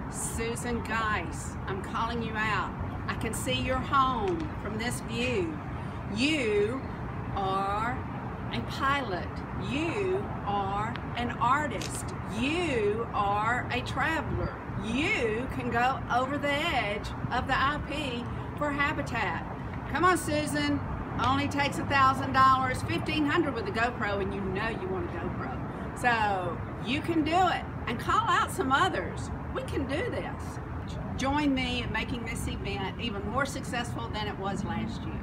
Susan Guice, I'm calling you out. I can see your home from this view. You are a pilot. You are an artist. You are a traveler. You can go over the edge of the IP for habitat. Come on, Susan. Only takes $1,000, $1,500 with a GoPro, and you know you want a GoPro. So you can do it, and call out some others. We can do this. Join me in making this event even more successful than it was last year.